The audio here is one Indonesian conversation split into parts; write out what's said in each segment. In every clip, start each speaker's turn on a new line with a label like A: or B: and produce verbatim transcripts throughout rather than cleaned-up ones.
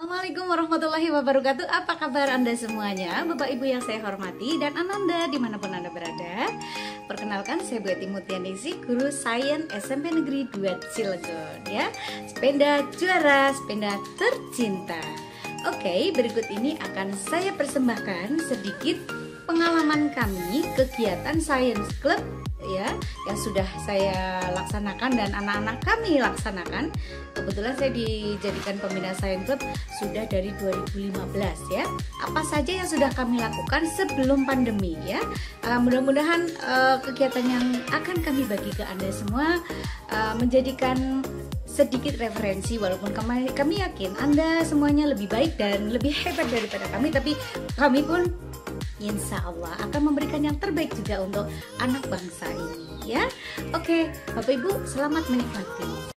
A: Assalamualaikum warahmatullahi wabarakatuh. Apa kabar Anda semuanya, Bapak Ibu yang saya hormati dan Ananda dimanapun Anda berada. Perkenalkan, saya Bu Eti Mutianingsih, guru Sains S M P Negeri dua Cilegon ya. Sepeda juara, sepeda tercinta. Oke, berikut ini akan saya persembahkan sedikit pengalaman kami kegiatan Science Club ya, yang sudah saya laksanakan dan anak-anak kami laksanakan. Kebetulan saya dijadikan pembina Science Club sudah dari dua ribu lima belas ya. Apa saja yang sudah kami lakukan sebelum pandemi ya. Uh, mudah-mudahan uh, kegiatan yang akan kami bagi ke Anda semua uh, menjadikan sedikit referensi, walaupun kami, kami yakin Anda semuanya lebih baik dan lebih hebat daripada kami, tapi kami pun insya Allah akan memberikan yang terbaik juga untuk anak bangsa ini ya. Oke, Bapak Ibu, selamat menikmati.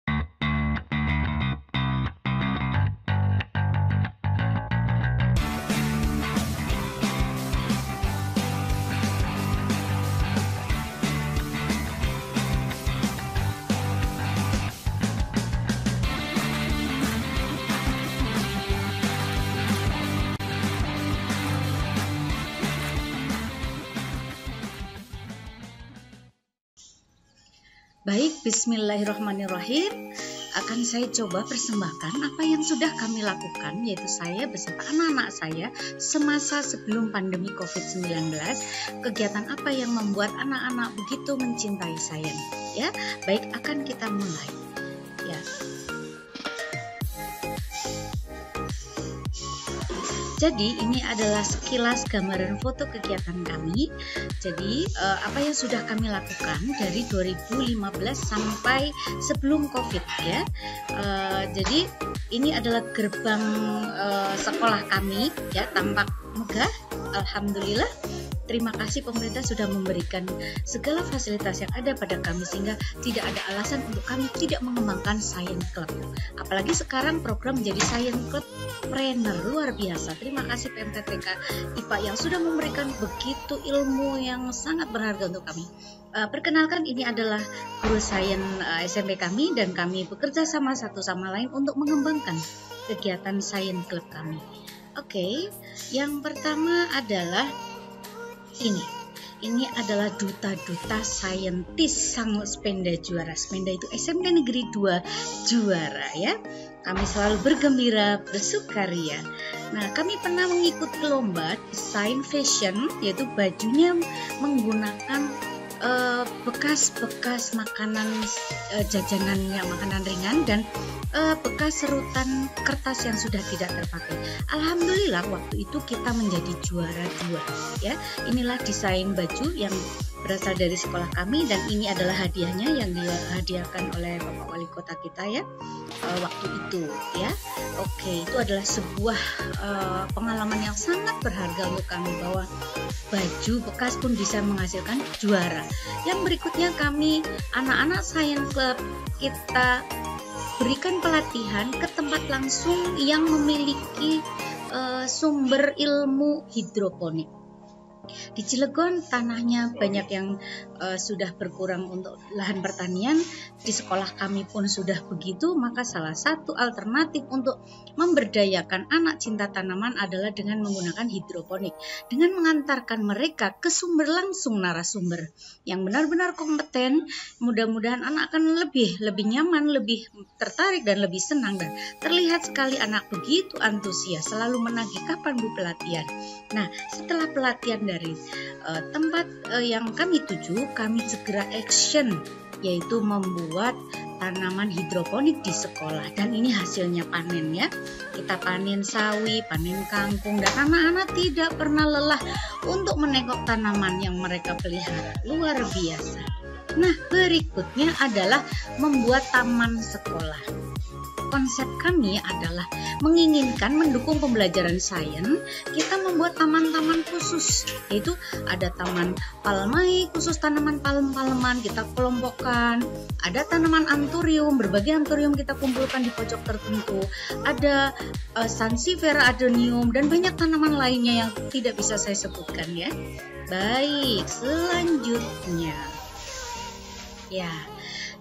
A: Baik, bismillahirrahmanirrahim. Akan saya coba persembahkan apa yang sudah kami lakukan, yaitu saya beserta anak-anak saya semasa sebelum pandemi covid sembilan belas. Kegiatan apa yang membuat anak-anak begitu mencintai sains ya. Baik, akan kita mulai ya. Jadi ini adalah sekilas gambaran foto kegiatan kami. Jadi eh, apa yang sudah kami lakukan dari dua ribu lima belas sampai sebelum Covid ya. Eh, jadi ini adalah gerbang eh, sekolah kami ya, tampak megah. Alhamdulillah. Terima kasih pemerintah sudah memberikan segala fasilitas yang ada pada kami sehingga tidak ada alasan untuk kami tidak mengembangkan Science Club. Apalagi sekarang program menjadi Science Club Trainer, luar biasa. Terima kasih P M T T K I P A yang sudah memberikan begitu ilmu yang sangat berharga untuk kami. Uh, perkenalkan, ini adalah guru Sains uh, S M P kami dan kami bekerja sama satu sama lain untuk mengembangkan kegiatan Science Club kami. Oke, okay, yang pertama adalah ini, ini adalah duta-duta saintis sang sepeda juara. Sepeda itu S M P Negeri dua juara ya. Kami selalu bergembira, bersukaria. Nah, kami pernah mengikuti lomba desain fashion, yaitu bajunya menggunakan bekas-bekas uh, makanan uh, jajanan yang makanan ringan dan uh, bekas serutan kertas yang sudah tidak terpakai. Alhamdulillah waktu itu kita menjadi juara dua ya. Inilah desain baju yang berasal dari sekolah kami dan ini adalah hadiahnya yang dihadiahkan oleh Bapak Wali Kota kita ya uh, waktu itu ya. Oke, itu adalah sebuah uh, pengalaman yang sangat berharga untuk kami bahwa baju bekas pun bisa menghasilkan juara. Yang berikutnya kami anak-anak Science Club kita berikan pelatihan ke tempat langsung yang memiliki uh, sumber ilmu hidroponik. Di Cilegon tanahnya banyak yang uh, sudah berkurang untuk lahan pertanian. Di sekolah kami pun sudah begitu, maka salah satu alternatif untuk memberdayakan anak cinta tanaman adalah dengan menggunakan hidroponik, dengan mengantarkan mereka ke sumber langsung narasumber yang benar-benar kompeten. Mudah-mudahan anak akan lebih lebih nyaman, lebih tertarik dan lebih senang, dan terlihat sekali anak begitu antusias, selalu menagih kapan Bu pelatihan. Nah, setelah pelatihan dari uh, tempat uh, yang kami tuju, kami segera action, yaitu membuat tanaman hidroponik di sekolah, dan ini hasilnya panen ya. Kita panen sawi, panen kangkung, dan anak-anak tidak pernah lelah untuk menengok tanaman yang mereka pelihara. Luar biasa. Nah, berikutnya adalah membuat taman sekolah. Konsep kami adalah menginginkan mendukung pembelajaran sains, kita membuat taman-taman khusus, yaitu ada taman palmai khusus tanaman palem-paleman kita kelompokkan, ada tanaman anthurium, berbagai anthurium kita kumpulkan di pojok tertentu, ada uh, sansevieria adenium dan banyak tanaman lainnya yang tidak bisa saya sebutkan ya. Baik, selanjutnya ya.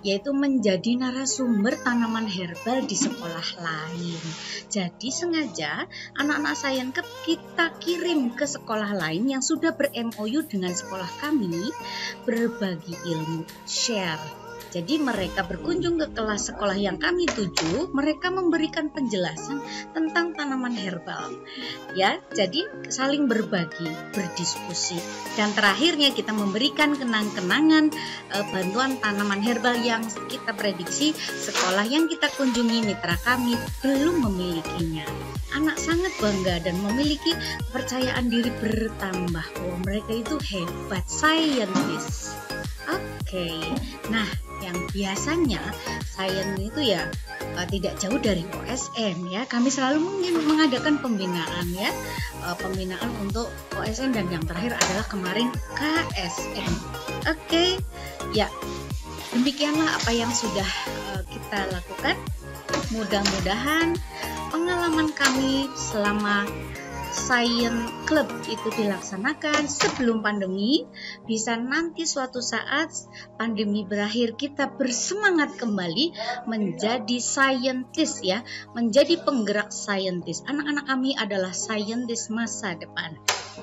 A: yaitu menjadi narasumber tanaman herbal di sekolah lain. Jadi sengaja anak-anak sains kita kirim ke sekolah lain yang sudah ber-M O U dengan sekolah kami, berbagi ilmu, share. Jadi mereka berkunjung ke kelas sekolah yang kami tuju, mereka memberikan penjelasan tentang tanaman herbal. Ya, jadi saling berbagi, berdiskusi. Dan terakhirnya kita memberikan kenang-kenangan e, bantuan tanaman herbal yang kita prediksi sekolah yang kita kunjungi mitra kami belum memilikinya. Anak sangat bangga dan memiliki kepercayaan diri bertambah bahwa mereka itu hebat, scientist. Oke, okay. Nah yang biasanya sains itu ya uh, tidak jauh dari O S N ya. Kami selalu mengadakan pembinaan ya, uh, pembinaan untuk O S N dan yang terakhir adalah kemarin K S M. Oke, okay. Ya demikianlah apa yang sudah uh, kita lakukan. Mudah-mudahan pengalaman kami selama Science Club itu dilaksanakan sebelum pandemi, bisa nanti suatu saat pandemi berakhir kita bersemangat kembali menjadi scientist ya, menjadi penggerak scientist. Anak-anak kami adalah scientist masa depan.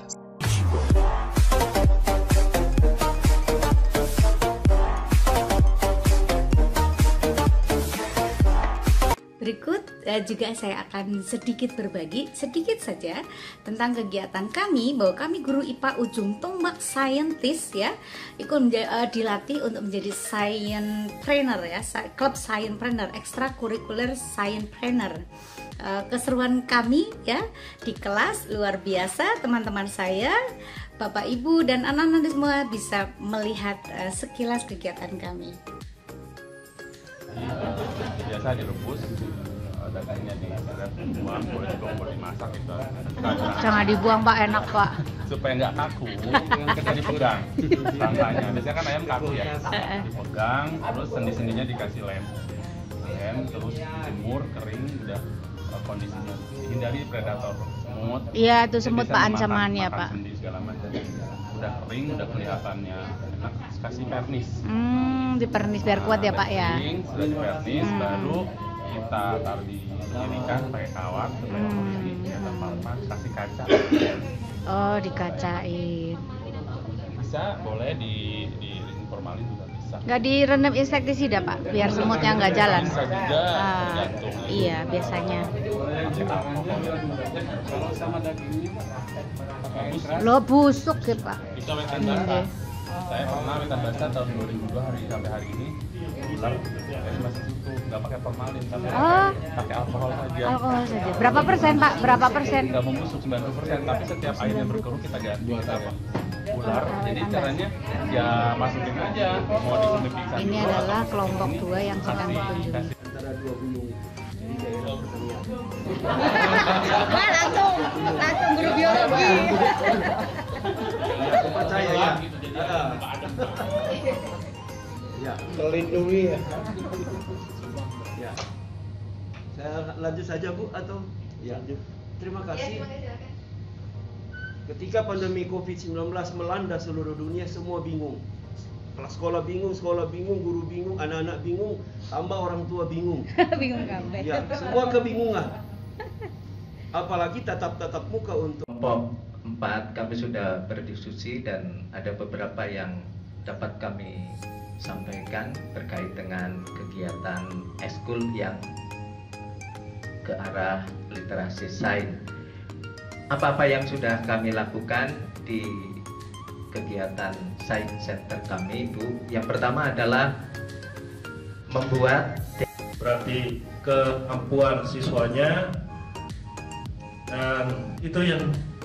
A: Berikut eh, juga saya akan sedikit berbagi, sedikit saja tentang kegiatan kami, bahwa kami guru I P A Ujung Tombak Scientist ya, ikut uh, dilatih untuk menjadi science trainer ya, klub science trainer, ekstrakurikuler science trainer. Uh, keseruan kami ya di kelas luar biasa, teman-teman saya, Bapak Ibu dan anak-anak semua bisa melihat uh, sekilas kegiatan kami.
B: Biasa direbus, dagingnya dibuang, boleh juga boleh dimasak gitu.
C: Jangan dibuang Pak, enak Pak.
B: Supaya nggak kaku, kita dipegang rangkanya. Biasanya kan ayam kaku ya, dipegang, terus sendi-sendinya dikasih lem, lem, terus jemur kering, udah kondisinya hindari predator semut.
C: Iya itu semut Pak ancamannya Pak.
B: Sendi segala macam. Udah kering, udah kelihatannya enak, kasih vernis.
C: Hmm, di vernis biar kuat ya Pak ya.
B: Kering, sudah di vernis, hmm. baru kita taruh di jadikan pakai kawat, hmm. ya, tanpa kasih kaca.
C: Oh, dikacain.
B: Bisa, boleh di di formalin juga bisa.
C: Nggak direndam insektisida Pak, biar semutnya nggak jalan.
B: Bisa juga,
C: ah,
B: tergantung.
C: Iya, biasanya.
B: Kalau sama dagingnya
C: Lo busuk ya Pak.
B: Bisa wetan basah. Saya pernah wetan basah tahun dua ribu dua hari sampai hari ini ular masih utuh, nggak pakai formalin, tapi
C: oh.
B: pakai alkohol saja.
C: Alkohol saja. Berapa persen Pak? Berapa persen?
B: Nggak membusuk sembilan puluh persen, tapi setiap airnya berkerut kita ganti kita apa? Ular. Jadi caranya ya masukin aja, mau disuntik pingsan.
C: Ini adalah kelompok dua yang sedang dikunjungi.
D: Antara dua gunung di daerah pertanian.
A: Wah, langsung, langsung guru biologi.
D: Percaya ya. Ya, terlindungi ya. Ya. Saya lanjut saja Bu atau ya. Terima kasih. Ketika pandemi covid sembilan belas melanda seluruh dunia, semua bingung. Kelas sekolah bingung, sekolah bingung, guru bingung, anak-anak bingung, tambah orang tua bingung.
A: Bingung kabeh.
D: Ya, semua kebingungan. Apalagi tatap-tatap muka untuk
E: kelompok empat kami sudah berdiskusi dan ada beberapa yang dapat kami sampaikan terkait dengan kegiatan eskul yang ke arah literasi sains. Apa-apa yang sudah kami lakukan di kegiatan Science Center kami itu, yang pertama adalah membuat,
F: berarti kemampuan siswanya, dan itu yang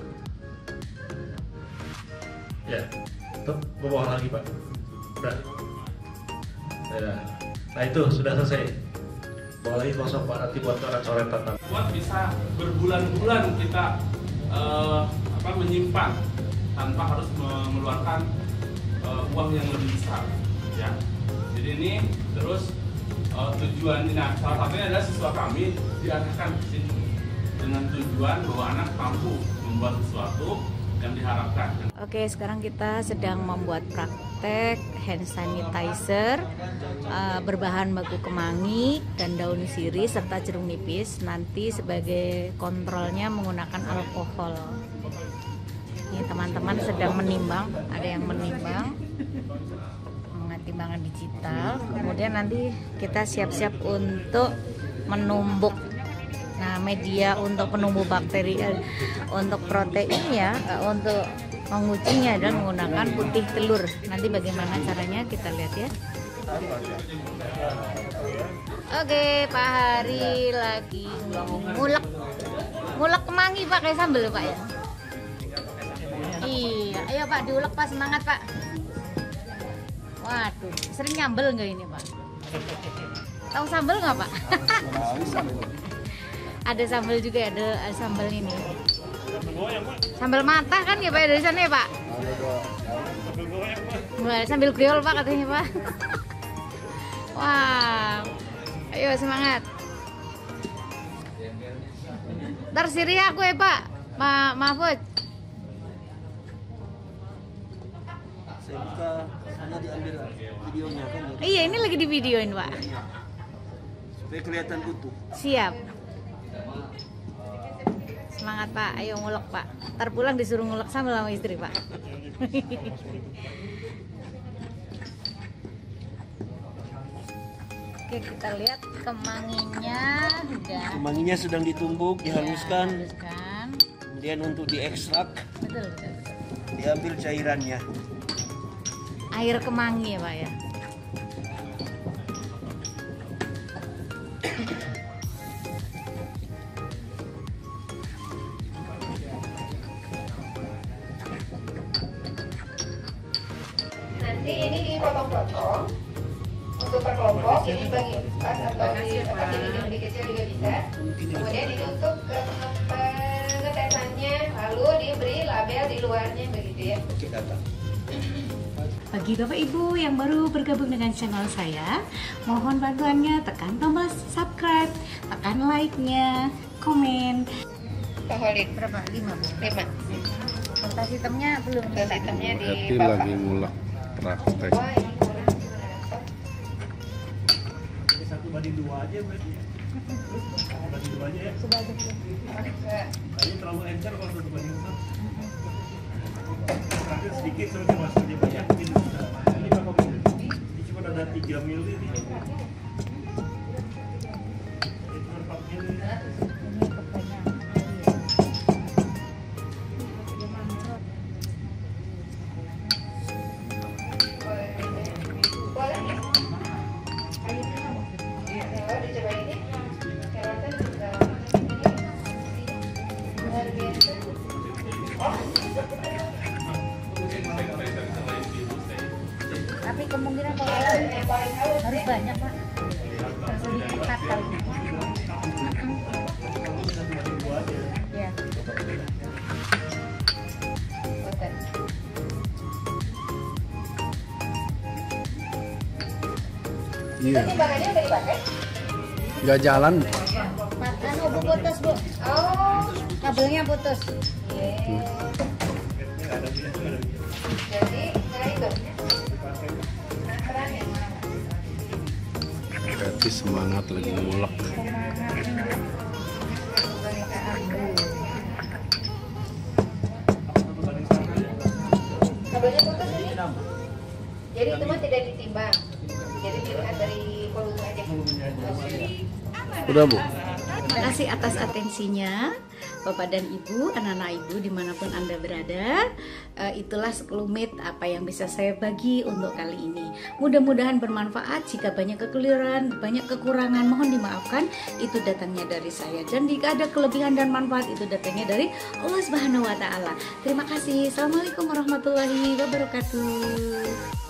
F: ya itu ke bawah lagi Pak, udah ya. Nah itu sudah selesai, bawah lagi kosong Pak, nanti buat coret-coretan.
B: Buat bisa berbulan-bulan kita uh, apa menyimpan tanpa harus mengeluarkan uh, uang yang lebih besar ya. Jadi ini terus uh, tujuan, nah salah satunya adalah siswa kami diarahkan ke sini dengan tujuan bahwa anak mampu membuat sesuatu yang diharapkan.
C: Oke, sekarang kita sedang membuat praktek disinfektan, hand sanitizer, uh, berbahan baku kemangi dan daun sirih serta jeruk nipis. Nanti sebagai kontrolnya menggunakan alkohol. Ini teman-teman sedang menimbang, ada yang menimbang dengan timbangan digital. Kemudian nanti kita siap-siap untuk menumbuk. Nah, media untuk penumbuh bakteri, eh, untuk proteinnya, eh, untuk mengujinya dan menggunakan putih telur. Nanti bagaimana caranya kita lihat ya. Oke, Pak Hari lagi ngulek, ngulek kemangi pakai sambal Pak ya. Iya, ayo Pak diulek Pak, semangat Pak. Waduh, sering nyambel nggak ini Pak? Tahu sambal nggak Pak? Ada sambal juga, ada sambal ini. Sambal matah kan ya Pak dari sana ya Pak? Sambil griol Pak katanya Pak. Wah, ayo semangat. Ntar sirih aku ya Pak, Pak Mahfud.
D: Saya buka sana diambil videonya kan.
C: Iya, ini lagi di videoin Pak.
D: Supaya kelihatan utuh.
C: Siap. Semangat Pak, ayo ngulek Pak. Ntar pulang disuruh ngulek sambal sama istri Pak. Oke, kita lihat kemanginya sudah.
D: Kemanginya sedang ditumbuk, dihaluskan.
C: Ya, haluskan.
D: Kemudian untuk diekstrak,
C: Betul, betul, betul.
D: diambil cairannya.
C: Air kemangi ya Pak ya.
G: Nanti ini dipotong-potong untuk per kelompok, ini bagi pas atau di tempat jadi lebih kecil juga bisa. Kemudian ditutup ke pengetesannya, lalu diberi label di luarnya begitu ya.
D: Oke, kata.
A: Bagi Bapak Ibu yang baru bergabung dengan channel saya, mohon bantuannya tekan tombol subscribe, tekan like-nya, komen.
G: Pak Holid
C: Berapa? lima Bu?
G: lima.
C: Kertas hitamnya belum.
G: Kertas hitamnya di
H: Happy
G: Bapak.
H: lagi ngulek praktek.
G: Wah, ini kurang gimana Pak?
F: Satu banding dua aja berarti ya. Satu banding dua aja ya.
C: Sudah ada belum?
G: Enggak.
F: Kayaknya terlalu encer kalau satu banding satu. Terakhir sedikit sebenarnya masuknya banyak mungkin bisa. Ini berapa mili? Ini cuma ada tiga mili nih. Ini cuma empat mili.
C: Ini kebanyakan.
G: Boleh ya? Kalau dicoba ini, kelihatan juga ini luar biasa.
C: Tapi kemungkinan kalau
G: Yang paling halus
C: harus
G: ya.
C: banyak Pak. Sedikit fatal. Ya.
G: Boten.
H: Iya,
G: Ini bahannya udah dipakai?
H: nggak jalan.
C: Makan Bu putus Bu.
G: Oh,
C: Kabelnya putus.
G: iya. Jadi, nah itu. Nah, keren ya.
H: Happy semangat lagi ngulek.
G: Kabelnya putus ini. Jadi itu mah tidak ditimbang. Jadi dilihat dari volume aja.
H: Udah Bu.
A: Terima kasih atas atensinya Bapak dan Ibu, anak-anak Ibu dimanapun Anda berada. E, itulah sekelumit apa yang bisa saya bagi untuk kali ini. Mudah-mudahan bermanfaat. Jika banyak kekeliruan, banyak kekurangan, mohon dimaafkan. Itu datangnya dari saya. Dan jika ada kelebihan dan manfaat, itu datangnya dari Allah Subhanahu wa Ta'ala. Terima kasih. Assalamualaikum warahmatullahi wabarakatuh.